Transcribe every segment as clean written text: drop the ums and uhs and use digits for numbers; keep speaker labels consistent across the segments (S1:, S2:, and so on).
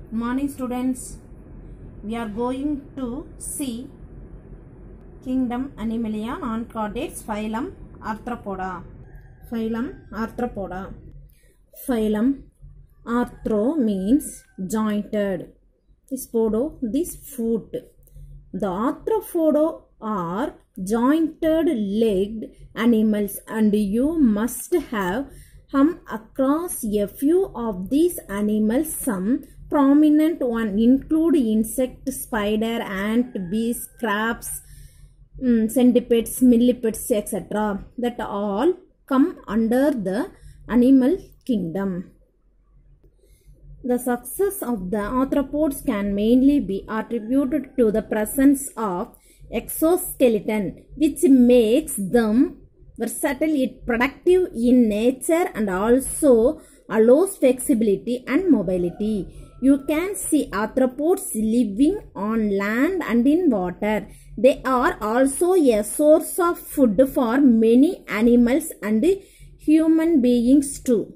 S1: Good morning students. We are going to see Kingdom Animalia, non-chordates, phylum Arthropoda. Phylum Arthropoda. Phylum Arthro means jointed. This podo, this foot. The arthropoda are jointed legged animals, and you must have come across a few of these animals. Some prominent ones include insect, spider, ant, bees, crabs, centipedes, millipedes, etc. that all come under the animal kingdom. The success of the arthropods can mainly be attributed to the presence of exoskeleton, which makes them versatile yet productive in nature and also allows flexibility and mobility. You can see arthropods living on land and in water. They are also a source of food for many animals and human beings too.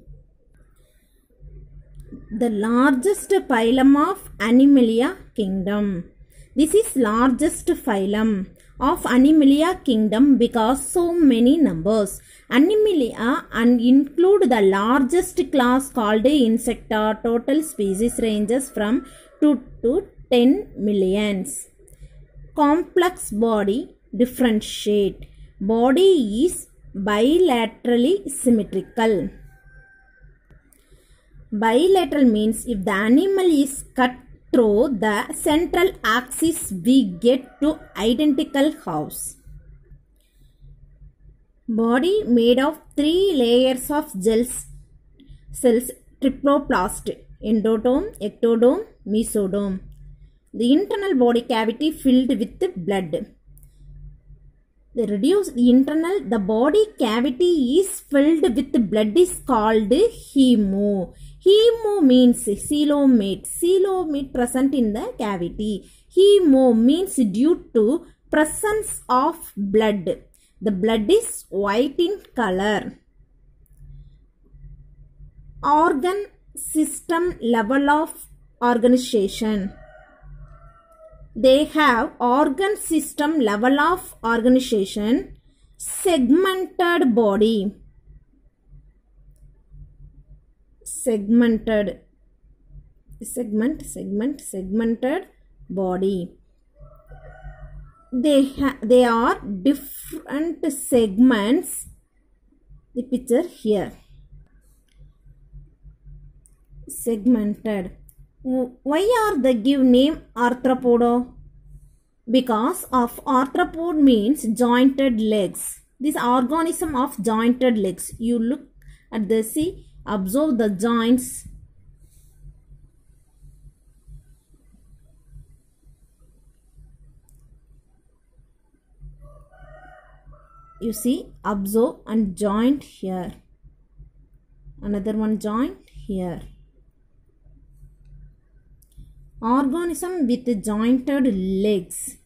S1: The largest phylum of Animalia kingdom. This is largest phylum of Animalia kingdom because so many numbers. Animalia and include the largest class called Insecta. Total species ranges from 2 to 10 millions. Complex body differentiate. Body is bilaterally symmetrical. Bilateral means if the animal is cut through the central axis, we get to identical halves. Body made of 3 layers of cells, trypoplast, endotome, ectodome, mesodome. The internal body cavity filled with blood. The body cavity is filled with blood is called hemo. Hemo means coelomate. Coelomate present in the cavity. Hemo means due to presence of blood. The blood is white in color. Organ system level of organization. They have organ system level of organization. Segmented body. Segmented body. They are different segments. The picture here. Segmented. Why are they give name arthropoda? Because of arthropod means jointed legs. This organism of jointed legs. You look at the see, observe the joints. You see, observe and joint here. Another one joint here. Organism with jointed legs.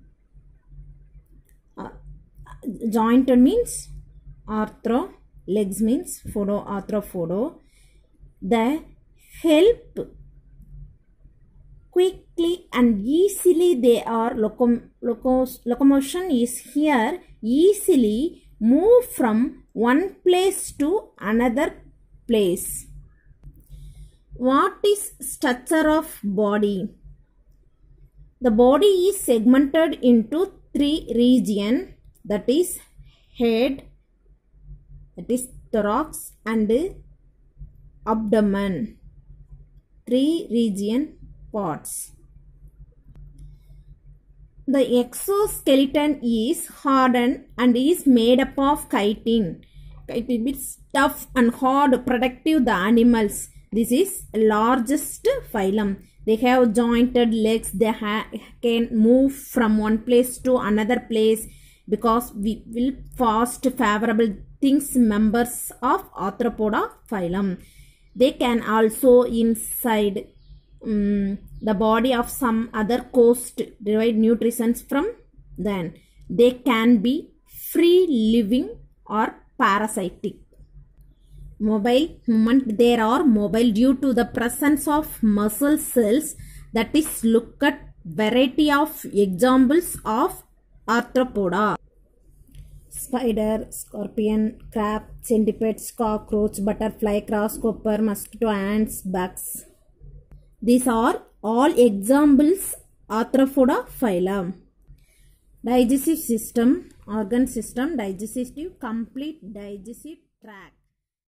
S1: Jointed means arthro, legs means photo, arthropoda. They help quickly and easily. They are locomotion is here. Easily move from one place to another place. What is structure of body? The body is segmented into 3 regions, that is head, that is thorax and abdomen. 3 region parts. The exoskeleton is hardened and is made up of chitin. Chitin is tough and hard, protective the animals. This is largest phylum. They have jointed legs. They can move from one place to another place because we will fast favorable things members of arthropoda phylum. They can also inside the body of some other coast derive nutrition from them. They can be free living or parasitic. Mobile movement. There are mobile due to the presence of muscle cells. That is, look at variety of examples of arthropoda. Spider, scorpion, crab, centipede, cockroach, butterfly, grasshopper, mosquito, ants, bugs. These are all examples arthropoda phylum. Digestive system, organ system, digestive, complete digestive tract.